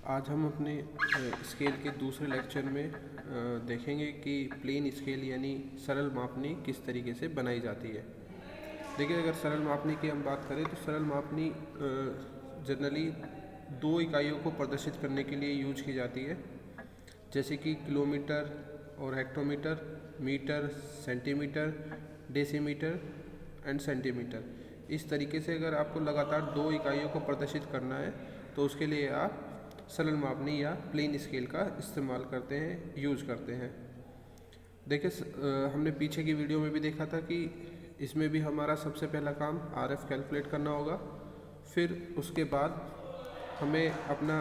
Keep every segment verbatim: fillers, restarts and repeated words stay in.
आज हम अपने स्केल के दूसरे लेक्चर में देखेंगे कि प्लेन स्केल यानी सरल मापनी किस तरीके से बनाई जाती है। देखिए, अगर सरल मापनी की हम बात करें तो सरल मापनी जनरली दो इकाइयों को प्रदर्शित करने के लिए यूज की जाती है, जैसे कि किलोमीटर और hectometre, metre, centimetre, decimetre and centimetre. इस तरीके से अगर आपको लगातार दो इकाइयों को प्रदर्शित करना है तो उसके लिए आप सरल मापनी या प्लेन स्केल का इस्तेमाल करते हैं, यूज करते हैं। देखिए, हमने पीछे की वीडियो में भी देखा था कि इसमें भी हमारा सबसे पहला काम आर एफ कैलकुलेट करना होगा। फिर उसके बाद हमें अपना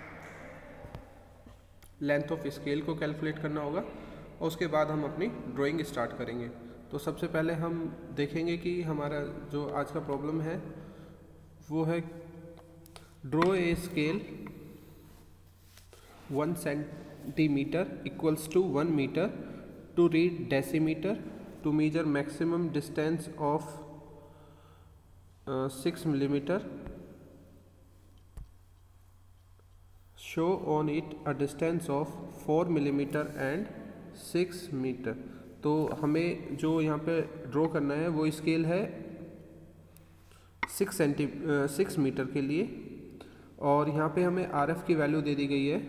लेंथ ऑफ स्केल को कैलकुलेट करना होगा और उसके बाद हम अपनी ड्राइंग स्टार्ट करेंगे। तो सबसे पहले हम देखेंगे कि हमारा जो आज का प्रॉब्लम है वो है draw a scale one centimetre equals to one metre to read decimetre to measure maximum distance of six millimetre, show on it a distance of four millimetre and six metre. तो हमें जो यहाँ पे draw करना है वो scale है six senti six metre के लिए, और यहाँ पे हमें आर एफ की वैल्यू दे दी गई है,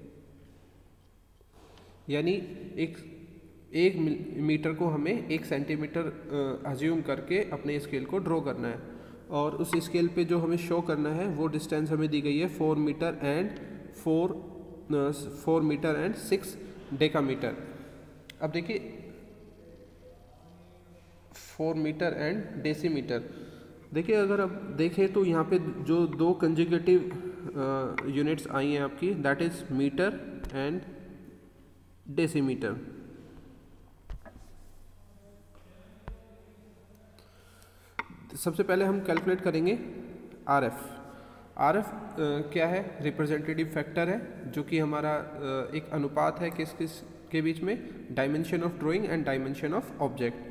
यानी एक एक मीटर को हमें एक सेंटीमीटर अज्यूम करके अपने स्केल को ड्रॉ करना है। और उस स्केल पे जो हमें शो करना है वो डिस्टेंस हमें दी गई है four metre and four four metre and six decametre. अब देखिए, फोर मीटर एंड डेसीमीटर, देखिए अगर अब देखें तो यहाँ पे जो दो कंजुगेटिव यूनिट्स आई हैं आपकी, that is metre and decimetre. सबसे पहले हम कैलकुलेट करेंगे आर एफ। आर एफ क्या है? रिप्रेजेंटेटिव फैक्टर है, जो कि हमारा uh, एक अनुपात है किस किस के बीच में, dimension of drawing and dimension of object.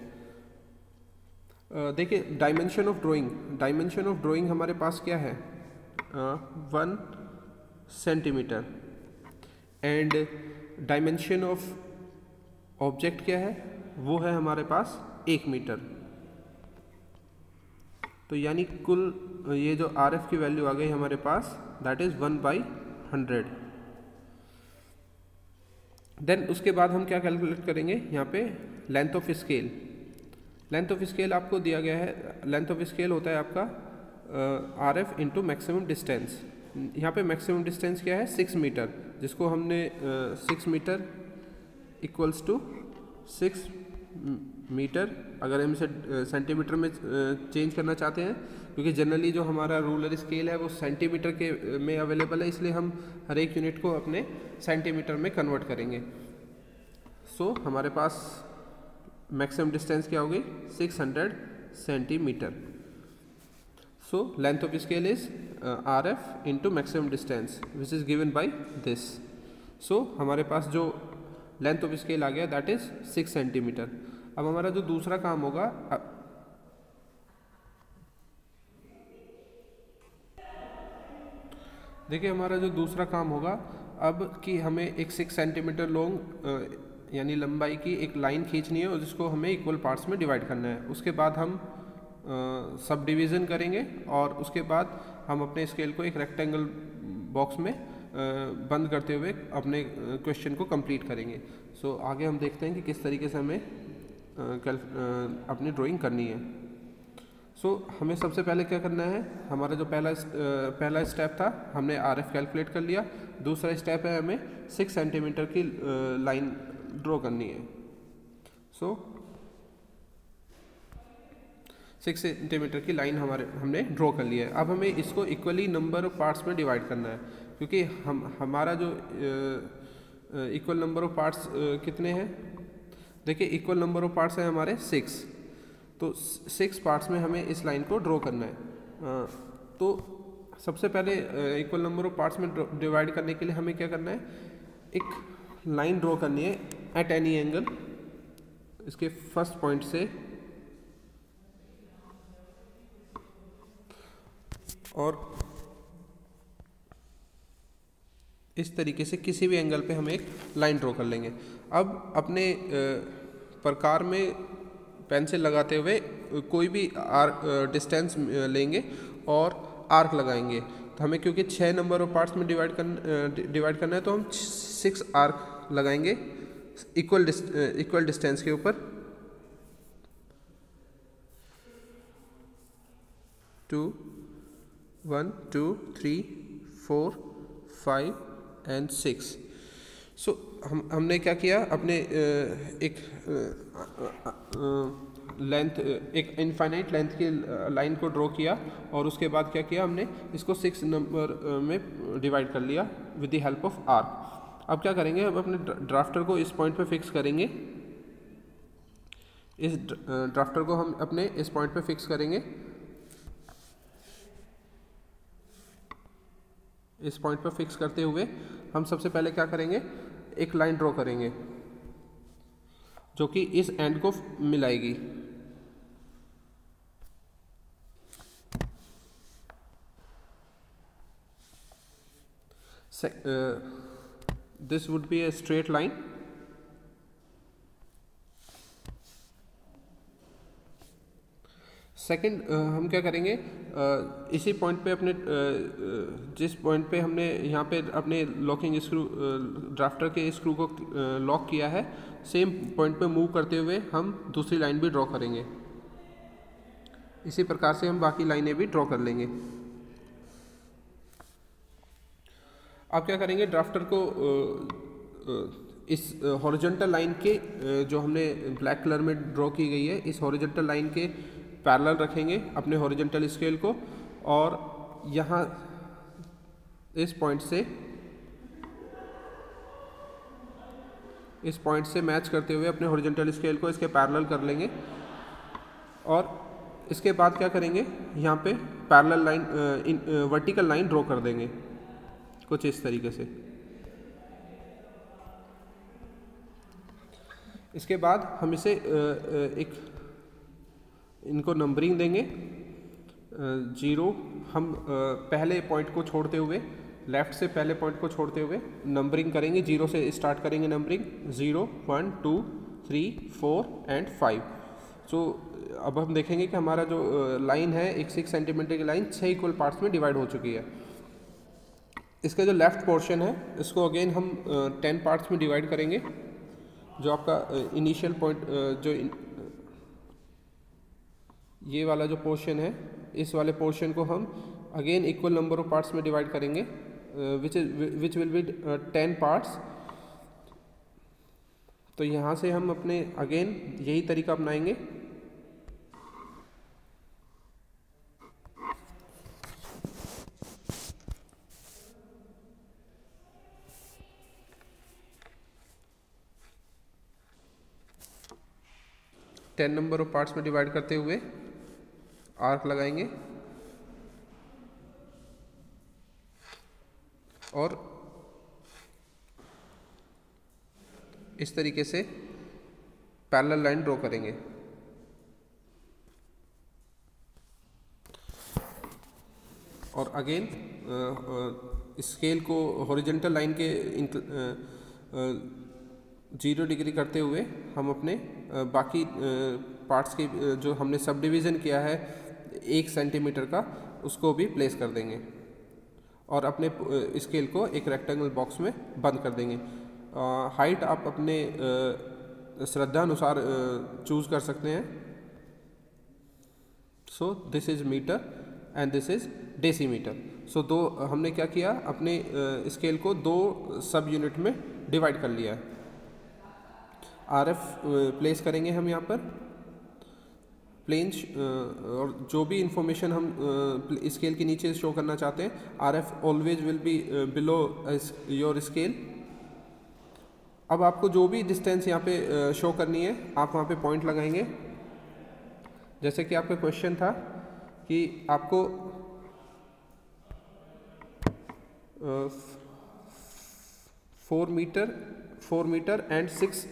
देखिए, dimension of drawing dimension of drawing हमारे पास क्या है? One centimetre. And dimension of object क्या है? वो है हमारे पास एक मीटर। तो यानी कुल ये जो आर एफ की वैल्यू आ गई हमारे पास, that is one by hundred. Then उसके बाद हम क्या कैलकुलेट करेंगे? यहाँ पे length of scale. Length of scale आपको दिया गया है, लेंथ ऑफ स्केल होता है आपका R F into maximum distance. यहाँ पे मैक्सिमम डिस्टेंस क्या है? सिक्स मीटर, जिसको हमने six metre equals to six metre, अगर हम इसे सेंटीमीटर में चेंज करना चाहते हैं, क्योंकि जनरली जो हमारा रूलर स्केल है वो सेंटीमीटर के में अवेलेबल है, इसलिए हम हर एक यूनिट को अपने सेंटीमीटर में कन्वर्ट करेंगे। सो so, हमारे पास मैक्सिमम डिस्टेंस क्या होगी? Six hundred centimetre. So length of scale is R F into maximum distance which is given by this. So हमारे पास जो लेंथ ऑफ स्केल आ गया दैट इज सिक्स सेंटीमीटर। अब हमारा जो दूसरा काम होगा, देखिए हमारा जो दूसरा काम होगा अब कि हमें एक सिक्स सेंटीमीटर लॉन्ग यानी लंबाई की एक लाइन खींचनी है और जिसको हमें इक्वल पार्ट्स में डिवाइड करना है। उसके बाद हम सब डिवीज़न करेंगे और उसके बाद हम अपने स्केल को एक रेक्टेंगल बॉक्स में आ, बंद करते हुए अपने क्वेश्चन को कंप्लीट करेंगे। सो so, आगे हम देखते हैं कि किस तरीके से हमें आ, कल, आ, अपनी ड्राइंग करनी है। सो so, हमें सबसे पहले क्या करना है? हमारा जो पहला पहला स्टेप था, हमने आर एफ कैलकुलेट कर लिया। दूसरा स्टेप है हमें सिक्स सेंटीमीटर की लाइन ड्रॉ करनी है। सो सिक्स सेंटीमीटर की लाइन हमारे हमने ड्रॉ कर लिया है। अब हमें इसको इक्वली नंबर ऑफ पार्ट्स में डिवाइड करना है, क्योंकि हम हमारा जो इक्वल नंबर ऑफ पार्ट्स कितने हैं? देखिए, इक्वल नंबर ऑफ पार्ट्स हैं हमारे सिक्स। तो सिक्स पार्ट्स में हमें इस लाइन को ड्रॉ करना है। आ, तो सबसे पहले इक्वल नंबर ऑफ पार्ट्स में डिवाइड करने के लिए हमें क्या करना है? एक लाइन ड्रॉ करनी है एट एनी एंगल, इसके फर्स्ट पॉइंट से और इस तरीके से किसी भी एंगल पे हम एक लाइन ड्रॉ कर लेंगे। अब अपने प्रकार में पेंसिल लगाते हुए कोई भी आर्क डिस्टेंस लेंगे और आर्क लगाएंगे। तो हमें क्योंकि छः नंबर ऑफ पार्ट्स में डिवाइड कर डिवाइड करना है, तो हम सिक्स आर्क लगाएंगे इक्वल इक्वल डिस्टेंस के ऊपर। Two one two three four five and six. So हम हमने क्या किया, अपने एक लेंथ एक इनफाइनाइट लेंथ की लाइन को ड्रॉ किया और उसके बाद क्या किया, हमने इसको सिक्स नंबर में डिवाइड कर लिया with the help of arc. अब क्या करेंगे, अब अपने ड्राफ्टर को इस पॉइंट पे फिक्स करेंगे। इस ड्राफ्टर को हम अपने इस पॉइंट पे फिक्स करेंगे। इस पॉइंट पर फिक्स करते हुए हम सबसे पहले क्या करेंगे, एक लाइन ड्रॉ करेंगे जो कि इस एंड को मिलाएगी। This would be a straight line. Second uh, हम क्या करेंगे, uh, इसी पॉइंट पे अपने uh, जिस पॉइंट पे हमने यहाँ पे अपने लॉकिंग स्क्रू ड्राफ्टर के स्क्रू को लॉक uh, किया है, सेम पॉइंट पे मूव करते हुए हम दूसरी लाइन भी ड्रॉ करेंगे। इसी प्रकार से हम बाकी लाइनें भी ड्रॉ कर लेंगे। अब क्या करेंगे, ड्राफ्टर को uh, uh, इस हॉरिजॉन्टल लाइन के uh, जो हमने ब्लैक कलर में ड्रॉ की गई है, इस हॉरिजॉन्टल लाइन के पैरेलल रखेंगे अपने हॉरिजॉन्टल स्केल को, और यहाँ इस पॉइंट से इस पॉइंट से मैच करते हुए अपने हॉरिजॉन्टल स्केल को इसके पैरेलल कर लेंगे। और इसके बाद क्या करेंगे, यहाँ पे parallel line vertical line draw कर देंगे कुछ इस तरीके से। इसके बाद हम इसे एक इनको नंबरिंग देंगे। जीरो हम पहले पॉइंट को छोड़ते हुए, लेफ़्ट से पहले पॉइंट को छोड़ते हुए नंबरिंग करेंगे। जीरो से स्टार्ट करेंगे numbering, zero one two three four and five. So अब हम देखेंगे कि हमारा जो लाइन है, एक सिक्स सेंटीमीटर की लाइन छः इक्वल पार्ट्स में डिवाइड हो चुकी है। इसका जो लेफ़्ट पोर्शन है, इसको अगेन हम टेन पार्ट्स में डिवाइड करेंगे। जो आपका इनिशियल पॉइंट, जो ये वाला जो पोर्शन है, इस वाले पोर्शन को हम again equal number of parts में डिवाइड करेंगे, which is which will be ten parts. तो यहाँ से हम अपने अगेन यही तरीका अपनाएंगे। टेन नंबर ऑफ पार्ट्स में डिवाइड करते हुए आर्क लगाएंगे और इस तरीके से पैरेलल लाइन ड्रॉ करेंगे। और अगेन स्केल को हॉरिजॉन्टल लाइन के जीरो डिग्री करते हुए हम अपने बाकी पार्ट्स के जो हमने सब डिवीज़न किया है एक सेंटीमीटर का, उसको भी प्लेस कर देंगे और अपने स्केल को एक रेक्टेंगल बॉक्स में बंद कर देंगे। हाइट आप अपने श्रद्धा अनुसार चूज़ कर सकते हैं। So this is metre and this is decimetre. So दो हमने क्या किया, अपने स्केल को दो सब यूनिट में डिवाइड कर लिया है। आर एफ प्लेस करेंगे हम यहाँ पर प्लेन, और जो भी इंफॉर्मेशन हम स्केल के नीचे शो करना चाहते हैं, R F always will be below your scale. अब आपको जो भी डिस्टेंस यहाँ पे शो करनी है, आप वहाँ पे पॉइंट लगाएंगे। जैसे कि आपका क्वेश्चन था कि आपको four metre four metre and six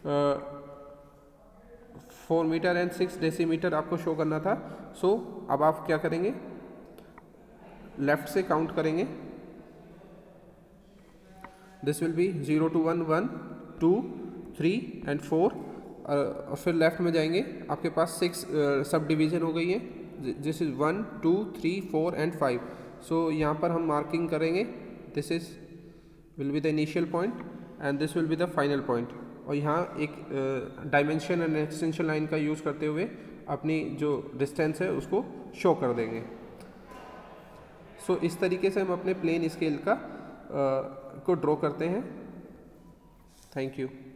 four metre and six decimetre आपको शो करना था। सो so, अब आप क्या करेंगे, लेफ्ट से काउंट करेंगे this will be zero two one one two three and four. और फिर लेफ्ट में जाएंगे, आपके पास सिक्स सब डिवीज़न हो गई है, this is one two three four and five. So यहाँ पर हम मार्किंग करेंगे, this is will be the initial point and this will be the final point. और यहाँ एक डायमेंशन एंड एक्सटेंशन लाइन का यूज़ करते हुए अपनी जो डिस्टेंस है उसको शो कर देंगे। सो so, इस तरीके से हम अपने प्लेन स्केल का uh, को ड्रॉ करते हैं। Thank you.